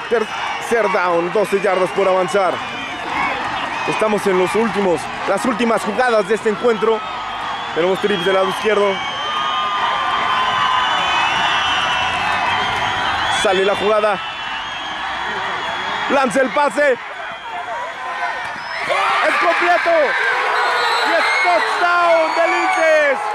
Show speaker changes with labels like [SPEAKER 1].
[SPEAKER 1] Tercer down, 12 yardas por avanzar. Estamos en las últimas jugadas de este encuentro. Tenemos trips del lado izquierdo. Sale la jugada. Lanza el pase. Es completo. Y es touchdown de Linces.